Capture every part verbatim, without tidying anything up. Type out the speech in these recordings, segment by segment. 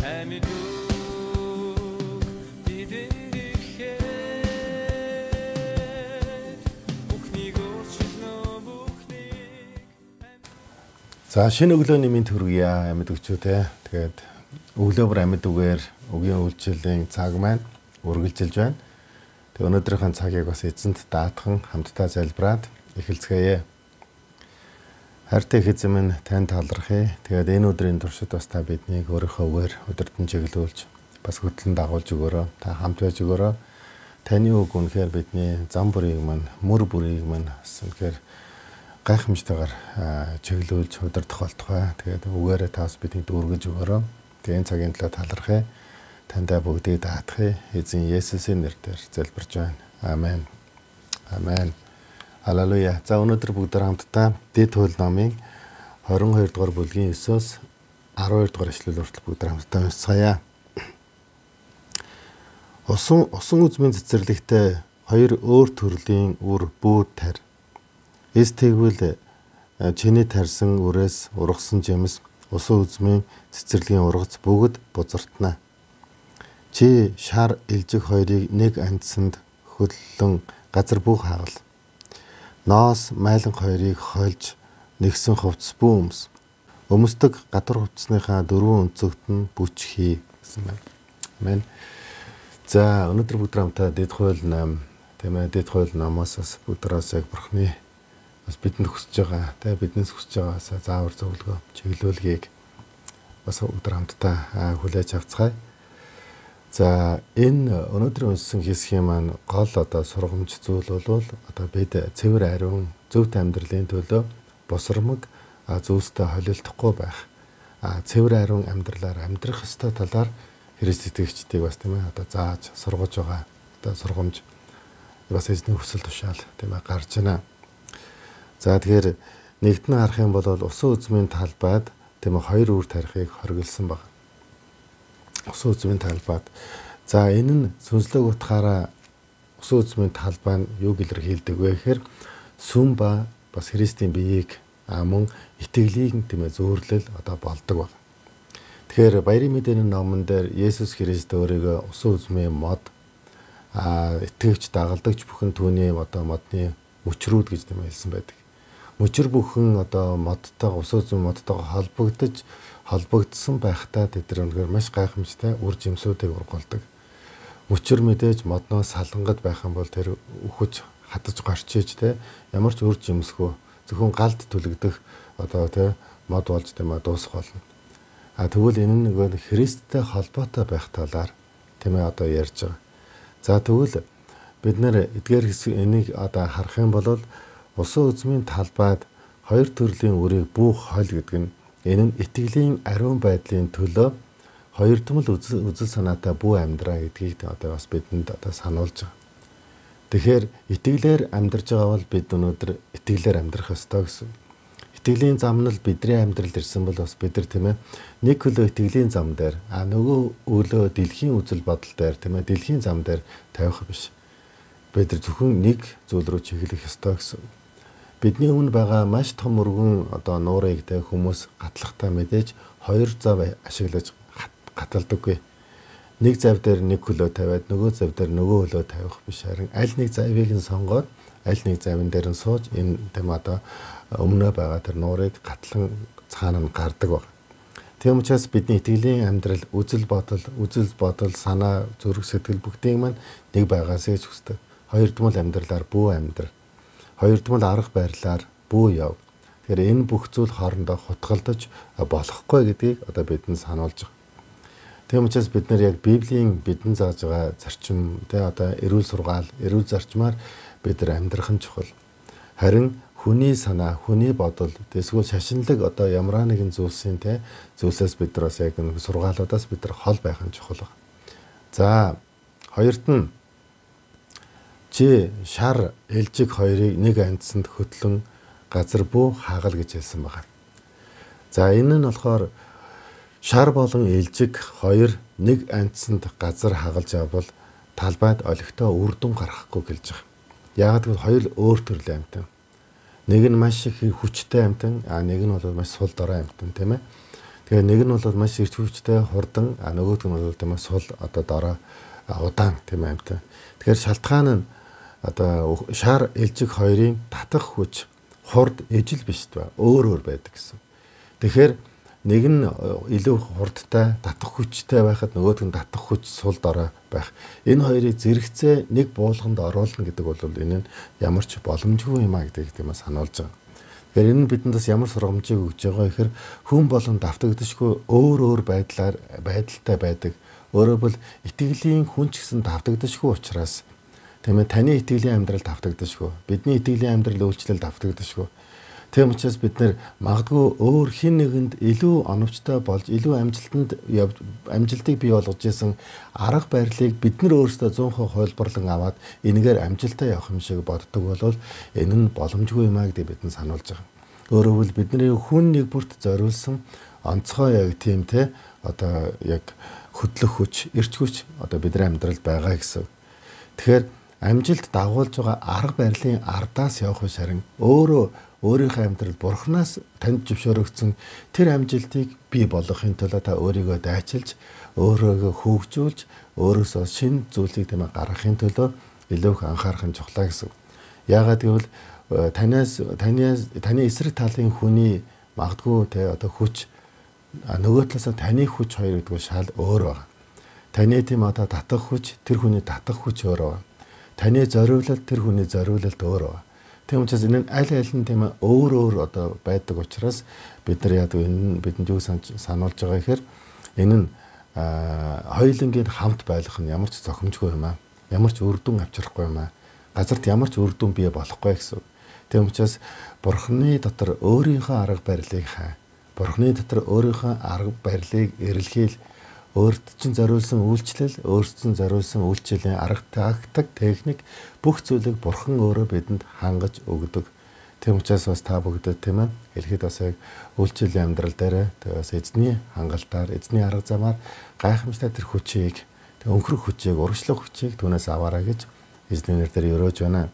За шинэ өглөөний минь төргийе амьд өгчүүтэй. Тэгээд өглөө бүр амьд үгээр өгийн үйлчлэлийн цаг маань үргэлжилж байна. Тэгээд өнөөдрийнхөө цагийг бас эзэнт даатхан хамтдаа залбираад эхэлцгээе. Хайртай эзэн минь танд талархъя. Тэгээд энэ өдрийн туршид бас та биднийг өөрийнхөө үгээр өдөртөн чиглүүлж бас хөтлөн дагуулж өгөөрэй. Та хамт байж өгөөрэй. Таны үг үнэхээр бидний зам бүрийг маань, мөр бүрийг маань үнэхээр гайхамшигтайгаар чиглүүлж удирдах болтугай. Тэгээд үгээрээ таас бидний дүүргэж өгөөрэй. Тэгээд энэ цагийн төлөө талархъя. Тандаа бүгдийг даатгая. Эзэн Есүсийн нэрээр залбирч байна. Амен. Амен. Халелуя. За өнөөдөр бүгд хамтдаа Дэд хууль номын двадцать two дугаар бүлгийн нine-өөс twelve дугаар ишлэл хүртэл бүгд хамтдаа уншицгаая. Усан усан үзмийн цэцэрлэгтээ хоёр өөр төрлийн үр бүүд тарь. Эс тэгвэл чиний тарьсан үрээс ургасан жимс усан үзмийн цэцэрлэгийн ургац бүгд бузартна. Чи шар илжиг хоёрыг нэг андсанд хөдлөн газар бүх хагал. Ноос майлан хоёрыг хольж нэгсэн хувцс бүү өмс. Өмсдөг гадар хувцсныхаа дөрвөн өнцөгт нь бүч хий гэсэн байна. Амен. За өнөөдөр бүгд хамтдаа Дэд хууль ном, тийм ээ, Дэд хууль номоос бас бүгдээс яг Бурхны бас бидэнд хүсэж байгаа, тэ биднээс хүсэж байгаас заавар зөвлөгөө, чиглүүлгийг бас өдөр хамтдаа хүлээж авцгаая. За энэ өнөөдөр уншсан хэсгийн маань гол одоо сургамж зүйл бол одоо бид цэвэр ариун зөвхт амьдралын төлөө босромог зүйлстэй холилдохгүй байх. Цэвэр ариун амьдралаар амьдрах ёстой талаар Христ итгэгчдийг бас тийм ээ одоо зааж сургаж байгаа. Одоо сургамж бас эзний хүсэл тушаал тийм ээ гарч байна. За тэгэхээр нэгдэн харах юм бол усан үзмийн талбайд тийм ээ хоёр үр тарихыг хоригдсан баг. Усан үзмийн талбайд. За энэ нь сүнслэг утгаараа усан үзмийн талбай нь юуг илэрхийлдэг вэ гэхээр сүм ба бас Христийн биеийг мөн итгэлийг тийм ээ зөөрлөл одоо болдог баг. Тэгэхээр баярын мэдээний номон дээр Есүс Христ өөрийгөө усан үзмийн мод а итгэгч дагалдагч бүхэн түүний одоо модны мөчрүүд гэж тийм хэлсэн байдаг. Мөчр бүхэн одоо модтойгоо усан үзмийн модтойгоо холбогдож холбогдсон байхдаа тэд нар өнөөр маш гайхамшигтай үр жимсүүдийг ургуулдаг. Мөчр мэдээж модноос салангад байх юм бол тэр үхэж хатаж гарчиж те ямар ч үр жимсгүй зөвхөн галд түлэгдэх одоо те мод болж тийм ээ дуусах болно. А тэгвэл энэ нэг Христтэй холбоотой байх талаар тийм ээ одоо ярьж байгаа. За тэгвэл бид нэр эдгээр хэсэг энийг одоо харах юм бол усан үзмийн талбайд хоёр төрлийн үрийг бүүх хол гэдэг нь энэ нь итгэлийн ариун байдлын төлөө хоёрдмол үзэл үзэл санаатай бүү амьдраа гэдгийг одоо бас бидэнд одоо сануулж байгаа. Тэгэхээр итгэлээр амьдарч байгаа бол бид өнөөдөр итгэлээр амьдрах ёстой гэсэн. Итгэлийн зам нь бидний амьдралд ирсэн бол бас бид нар тийм ээ нэг хөлөө итгэлийн зам дээр а нөгөө өлөө дэлхийн үзэл бодол дээр тийм ээ дэлхийн зам дээр тавих биш. Бид нар зөвхөн нэг зүйл рүү чиглэх ёстой гэсэн. Бидний өмнө байгаа маш том өргөн одоо нуурыг тэ хүмүүс гатлахтаа мэдээж хоёр зав ашиглаж гаталдаггүй. Нэг зав дээр нэг хөлөө тавиад нөгөө зав дээр нөгөө хөлөө тавих биш харин аль нэг завыг нь сонгоод аль нэг завын дээр нь сууж энэ тийм одоо өмнөө байгаа тэр нуурыг гатлан цаана нь гардаг баг. Тийм учраас бидний итгэлийн амьдрал үзэл бодол, үзэл бодол, санаа, зүрх сэтгэл бүгдийг маань нэг байгаас гэж хүсдэг. Хоёрдмол амьдралаар бүү амьдрал. Хоёрдмол арга барилаар бүү яв. Тэгэхээр энэ бүх зүйл хоорондоо хутгалдаж болохгүй гэдгийг одоо бидэнд сануулж байгаа. Тийм учраас бид нар яг Библийн бидэнд зааж байгаа зарчим тэ одоо эрүүл сургаал, эрүүл зарчмаар бид нар амьдрах нь чухал. Харин хүний санаа, хүний бодол, эсвэл шашинлаг одоо ямар нэгэн зүйлсийн тэ зүйлсээс бид нар бас яг энэ сургаалуудаас бид нар хол байх нь чухал байна. За хоёрт нь чи шар элжиг хоёрыг нэг андсанд хөтлөн газар бүү хагал гэж хэлсэн байна. За энэ нь болохоор шар болон элжиг хоёр нэг андсанд газар хагалж явбал талбайд олигтой үр дүн гаргахгүй гэлж байгаа. Яг гэвэл хоёр өөр төрлийн амьтан. Нэг нь маш их хүчтэй амьтан, а нэг нь бол маш сул дорой амьтан тийм ээ. Тэгээ нэг нь бол маш эрч хүчтэй хурдан, а нөгөөх нь бол тийм сул одоо дорой удаан тийм амьтан. Тэгэхээр шалтгаан нь одоо шар ээлжиг хоёрын татах хүч хурд ижил биш ба өөр өөр байдаг гэсэн. Тэгэхээр нэг нь илүү хурдтай татах хүчтэй байхад нөгөөх нь татах хүч сул дорой байх. Энэ хоёрыг зэрэгцээ нэг буулганд оруулна гэдэг бол энэ нь ямар ч боломжгүй юм а гэдэг тийм сануулж байгаа. Тэгэхээр энэ нь бидэндээс ямар сургамжийг өгж байгаа гэхээр хүн болон давтагдшгүй өөр өөр байдлаар байдалтай байдаг. Өөрөөр бол итгэлийн хүн ч гэсэн давтагдшгүй учраас тийм ээ таны итгэлийн амьдрал давтагдшгүй. Бидний итгэлийн амьдрал үйлчлэл давтагдшгүй. Тийм учраас бид нэр магадгүй өөр хин нэгэнд илүү оновчтой болж илүү амжилтанд амжилтыг бий болгож исэн арга барилыг бид нар өөрсдөө цаан хувь хөлбөрлөн аваад энэгээр амжилтаа явах юм шиг боддог бол энэ нь боломжгүй юм а гэдэг бидэнд сануулж байгаа. Өөрөөр хэлбэл бидний хүн нэг бүрт зориулсан онцгой яг тийм те одоо яг хөдлөх хүч, эрч хүч одоо бидний амьдралд байгаа гэсэн. Тэгэхээр амжилт дагуулж байгаа арга барилын ардаас явах биш харин өөрөө өөрийнхөө амьдрал бурхнаас танд зөвшөөрөгдсөн тэр амжилтыг бий болгохын тулд та өөрийгөө дайчилж, өөрийгөө хөгжүүлж, өөрөөсөө шинэ зүйлийг тийм гаргахын тулд илүү их анхаарах нь чухлаа гэсэн. Яагаад гэвэл танаас таны таны эсрэг талын хүний магадгүй те одоо хүч нөгөө талаас таны хүч хоёр гэдэг шал өөр байна. Таны тийм одоо татах хүч, тэр хүний татах хүч өөр байна. Таны зориулалт, тэр хүний зориулалт өөр байна. Тийм учраас энэ аль аль нь тийм өөр өөр одоо байдаг учраас бид нар яг энэ бидэнд юу сануулж байгаа гэхээр энэ нь хоёулангийн хамт байх нь ямар ч зохимжгүй юм аа. Ямар ч үр дүн авчрахгүй юм аа. Газарт ямар ч үр дүн бий болохгүй гэсэн. Тийм учраас Бурхны дотор өөрийнхөө арга барилыг хаа. Бурхны дотор өөрийнхөө арга барилыг эрэлхийл, өөрт чинь зориулсан үйлчлэл, өөрт чинь зориулсан үйлчлэлийн арга тактик, техник бүх зүйлийг Бурхан өөрөө бидэнд хангаж өгдөг. Тийм учраас бас та бүгдээ тийм ээ хэлэхэд бас яг үйлчлэлийн амьдрал дээр бас эзний хангалтаар, эзний арга замаар гайхамшигтай тэр хүчийг, тэр өнхрөх хүчийг, урагшлах хүчийг түүнээс аваарай гэж эзний нэрээр өрөөж байна.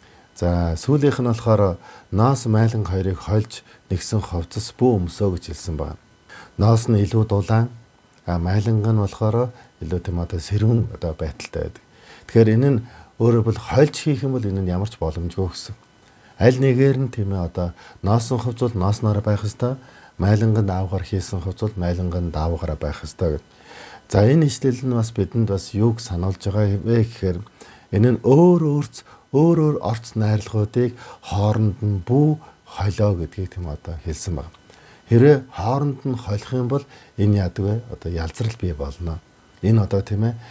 За сүүлийнх нь болохоор ноос майланг хоёрыг хольж нэгсэн ховцос бүү өмсөө гэж хэлсэн байна. Ноос нь илүү дулаан, а майланг нь болохоор илүү тийм одоо сэрүүн одоо байдалтай байдаг. Тэгэхээр энэ нь өөрөөр бол хольж хийх юм бол энэ нь ямар ч боломжгүй гэсэн. Аль нэгээр нь тийм ээ одоо ноосон хувцул ноосноор байх ёстой, майланганд аавгаар хийсэн хувцул майланганд аавгаараа байх ёстой гэдэг. За энэ ишлэл нь бас бидэнд бас юуг сануулж байгаа вэ гэхээр энэ нь өөр өөрц өөр өөр орц найрлагуудыг хооронд нь бүү холио гэдгийг тийм одоо хэлсэн байна. Хэрвээ хооронд нь холих юм бол энэ яадаг вэ? Одоо ялзрал бий болно. Энэ одоо тийм ээ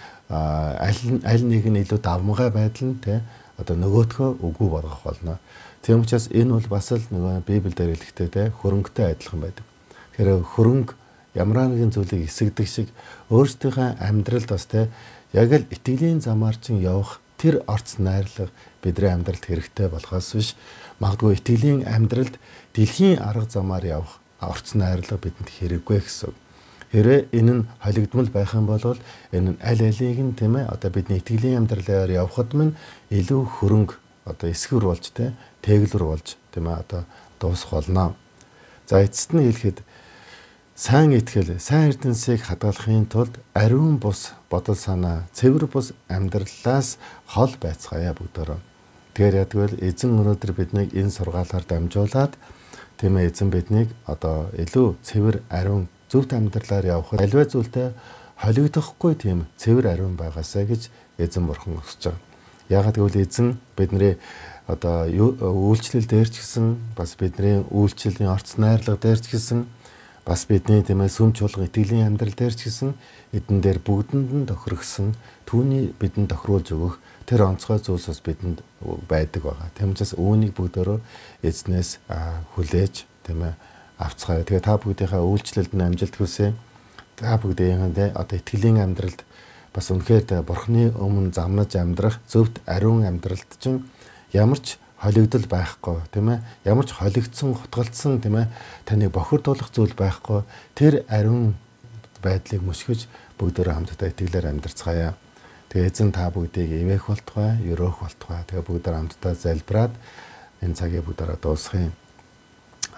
аль аль нэг нь илүү давмгай байдал нь тий одоо нөгөөдхөө үгүй болгох болно. Тийм учраас энэ бол бас л нөгөө Библиэлд хэлэхдээ тий хөрөнгөтэй адилхан байдаг. Тэгэхээр хөрөнгө ямар нэгэн зүйлийг эсэгдэг шиг өөрсдийнхөө амьдралд бас тий яг л итгэлийн замаар чинь явах тэр орц найрлага бидний амьдралд хэрэгтэй болохоос биш магадгүй итгэлийн амьдралд дэлхийн арга замаар явах орц найрлага бидэнд хэрэггүй гэсэн. Хэрвээ энэ нь холигдмал байх юм бол энэ нь аль алиг нь тийм ээ одоо бидний итгэлийн амьдралаар явхад минь илүү хөрөнгө одоо эсгэр болж тэ тэглэр болж тийм ээ одоо дуусах болно. За эцэст нь хэлэхэд сайн итгэл, сайн эрдэнсийг хадгалахын тулд ариун бус бодол санаа, цэвэр бус амьдралаас хол байцгаая бүгдөө. Тэгэхээр ядгүй эзэн өнөөдөр биднийг энэ сургаалаар дамжуулаад тийм ээ эзэн биднийг одоо илүү цэвэр ариун зөвхт амьдралаар явхад аливаа зүйлтэй холигдохгүй тийм цэвэр ариун байгаасаа гэж эзэн бурхан хүсэж байгаа. Яагаад гэвэл эзэн бидний одоо үйлчлэл дээр ч гэсэн бас бидний үйлчлэлийн орц найрлага дээр ч гэсэн бас бидний тийм ээ сүм чуулга итгэлийн амьдрал дээр ч гэсэн эдэн дээр бүгдэнд нь тохирогсон түүний бидэнд тохируулж өгөх тэр онцгой зүйлс бас бидэнд байдаг байгаа. Тийм учраас үүнийг бүгдөө эзнээс хүлээж тийм ээ авцгаая. Тэгээ та бүгдийнхээ үйлчлэлд нь амжилт хүсье. Та бүгдийнхээ одоо итгэлийн амьдралд бас үнэхээр бурхны өмнө замнаж амьдрах зөвхт ариун амьдралд чинь ямар ч холигдол байхгүй тийм ээ ямар ч холигдсон хутгалдсан тийм ээ таны бохирдуулах зүйл байхгүй тэр ариун байдлыг мөшгөж бүгдөө хамтдаа итгэлээр амьдарцгаая. Тэгээ эзэн та бүгдийг ивэх болтугай, өрөөх болтугай. Тэгээ бүгдөө хамтдаа залбираад энэ цагийг бүгдээрээ дуусгая.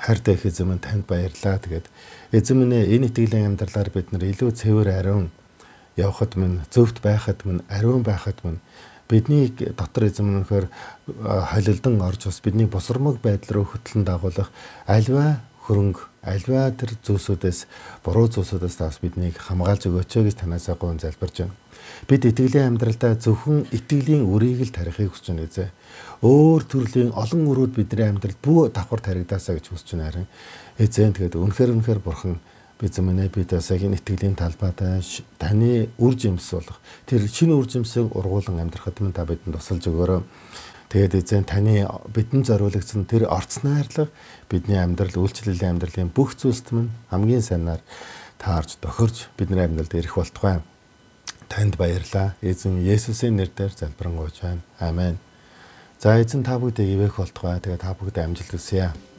хайртай их эзэн минь танд баярлалаа. Тэгээд эзэн минь энэ итгэлийн амьдралаар бид нар илүү цэвэр ариун явхад минь, зөвхт байхад минь, ариун байхад минь бидний дотор эзэн минь өнөхөр холилдон орж бас бидний босромог байдал руу хөтлөн дагуулах альва хөрөнгө, альва тэр зүйлсүүдээс, буруу зүйлсүүдээс тас биднийг хамгаалж өгөөч гэж танаасаа гуйн залбирч байна. Бид итгэлийн амьдралдаа зөвхөн итгэлийн үрийг л тарихыг хүсэж байна эзэн. Өөр төрлийн олон өрөөд бидний амьдралд бүх давхар таригдаасаа гэж хүсэж байна харин эзэн тэгээд үнэхээр үнэхээр бурхан эзэн минь бид бас яг энэ итгэлийн талбайдаа таны үр жимс болох тэр шинэ үр жимсийг ургуулan амьдрахад минь та бидэнд тусалж өгөөрэй. Тэгээд эзэн таны бидэнд зориулагдсан тэр орц найрлага бидний амьдрал, үйлчлэлийн амьдралын бүх зүйлс минь хамгийн сайнаар таарж тохирж бидний амьдралд ирэх болтугай. Танд баярлалаа. Эзэн Есүсийн нэрээр залбирanгуйч байна. Амен. За эзэн та бүгдийг ивэх болтугай. Тэгээд та бүгд амжилт хүсье.